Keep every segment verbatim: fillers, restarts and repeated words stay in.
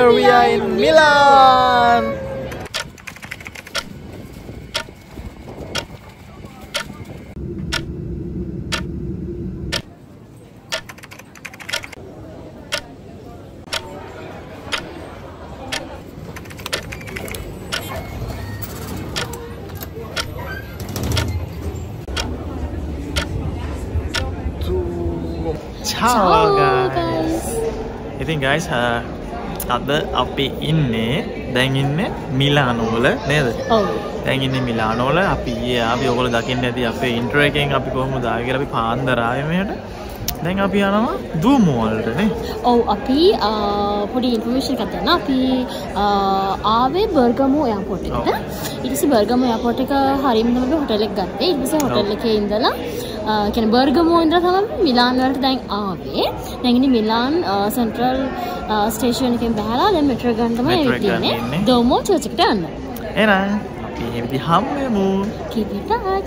here we are in Milan. Ciao guys. ඉතින් guys අද අපි ඉන්නේ දැන් ඉන්නේ මිලානෝ වල නේද? ඔව්. දැන් ඉන්නේ මිලානෝ වල අපි ඊයේ ආවි ඔයගොල්ලෝ දකින්න ඇති අපේ ඉන්ට්‍රෝ එකෙන් අපි කොහොමද ආවේ කියලා අපි පාන්දර ආවේ මෙහෙට. දැන් අපි යනවා Duomo වලට නේ. ඔව් අපි පොඩි ඉන්ෆර්මේෂන් එකක් දෙන්න. අපි ආවේ බර්ගමෝ එයාපෝට් එකට. ඊට පස්සේ බර්ගමෝ එයාපෝට් එක හරියම තමයි හොටෙල් එක ගත්තේ. ඊට පස්සේ හොටෙල් එකේ ඉඳලා කියන බර්ගමෝ ඉඳලා තමයි මිලාන් වලට දැන් ආවේ. දැන් ඉන්නේ මිලාන් සෙන්ට්‍රල් ස්ටේෂන් එකෙන් බහලා දැන් මෙට්‍රෝ ගන්න තමයි ඇවිත් ඉන්නේ. Duomo චර්ච් එකට යන්න. එහෙනම් අපි මේ විදිහ හම්බෙමු. Keep in touch.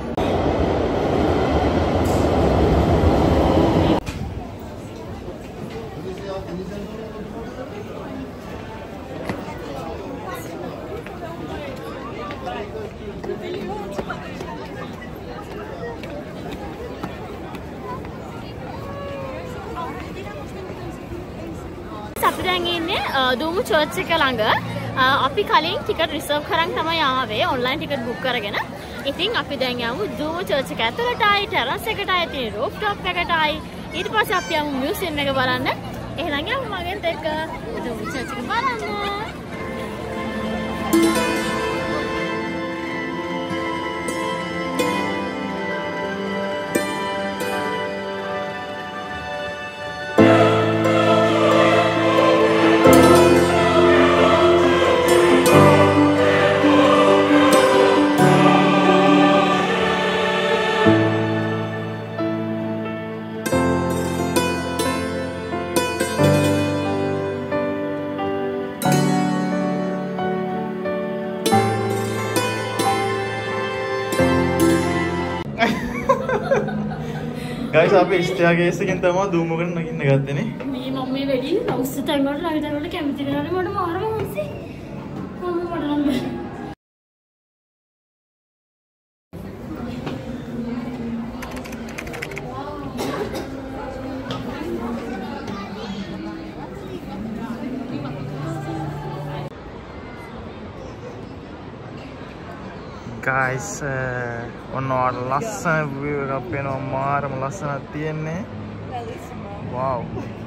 අපි දැන් ඉන්නේ Duomo church එක ළඟ. අපි කලින් ටිකට් රිසර්ව් කරන් තමයි ආවේ ඔන්ලයින් ටිකට් බුක් කරගෙන. ඉතින් අපි දැන් යමු Duomo church එක ඇතුළටයි ටෙරස් එකටයි තියෙන රූෆ් টොප් එකටයි. ඊට පස්සේ අපි යමු මියුසියම් එක බලන්න. එහෙනම් යමු මගෙන් එක්ක Duomo church එක බලන්න. guys අපි ස්ටේර්කේස් එකෙන් තමයි Duomo එකට නගින්න ගත්තේ නේ. මේ මම මේ වෙඩි හවුස් තැන් වලට ළඟ තැන් වලට කැමති වෙනානේ මට මාරම හොස්සේ. මම මට නම් guys ඔන්න ලස්සන view එකක් පේනවා මාරම ලස්සනක් තියෙන්නේ. wow.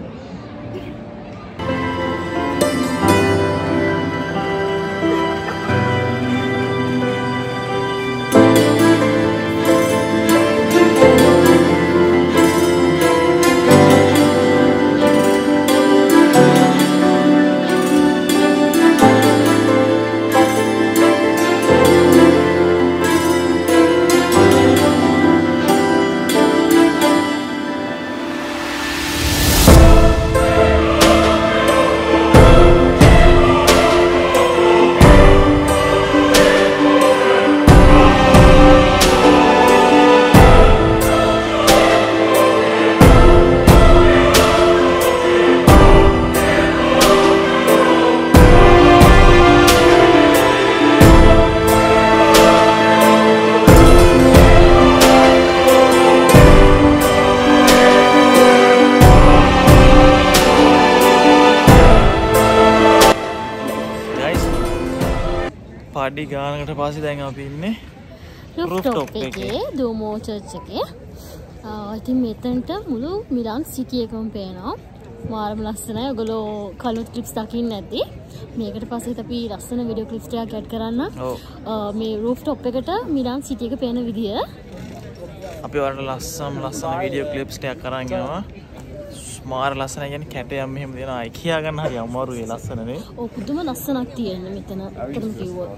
පාඩි ගානකට පස්සේ දැන් අපි ඉන්නේ රූෆ් টොප් එකේ Duomo church එකේ. ඉතින් මෙතනට මුළු මිලාන් සිටි එකම පේනවා. මාරම ලස්සනයි. ඔයගොල්ලෝ කලුත් ක්ලිප්ස් දකින්න නැති. මේකට පස්සෙත් අපි ලස්සන වීඩියෝ ක්ලිප්ස් ටිකක් ඇඩ් කරන්න. මේ රූෆ් টොප් එකට මිලාන් සිටි එක පේන විදිය. අපි වලට ලස්සන ලස්සන වීඩියෝ ක්ලිප්ස් ටිකක් අරන් යනවා. මාර ලස්සන කියන්නේ කැටයම් මෙහෙම දෙනවා. අය කියා ගන්න හරි අමාරුයි ලස්සන නේ. ඔව් පුදුම ලස්සනක් තියෙනවා මෙතන. අතන කිව්වොත්.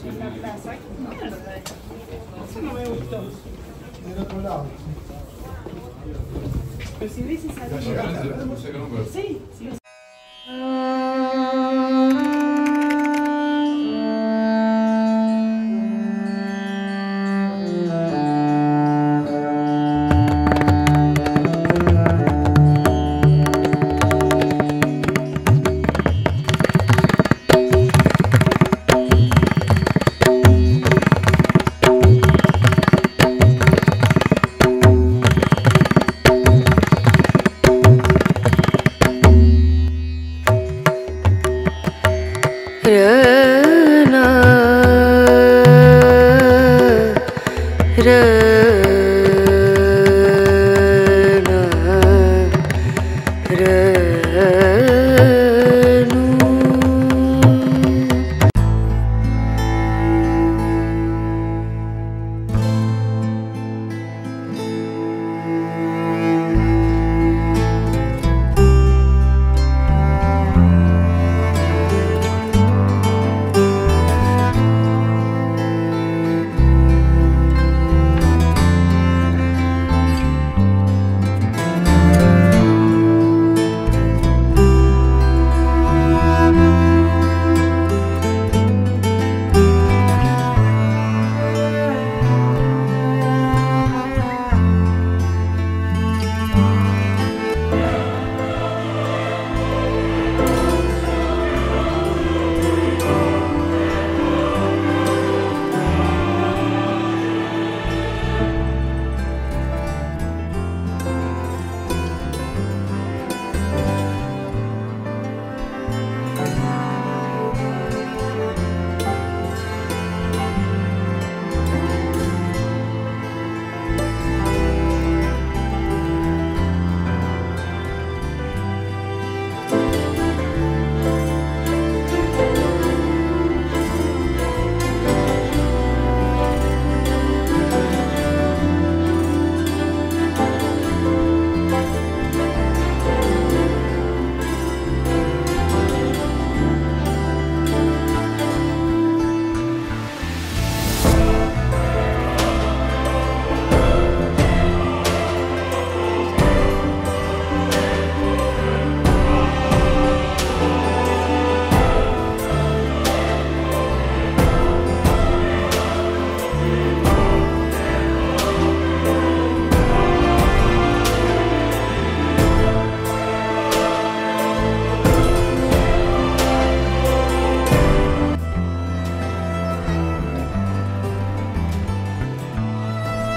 Ra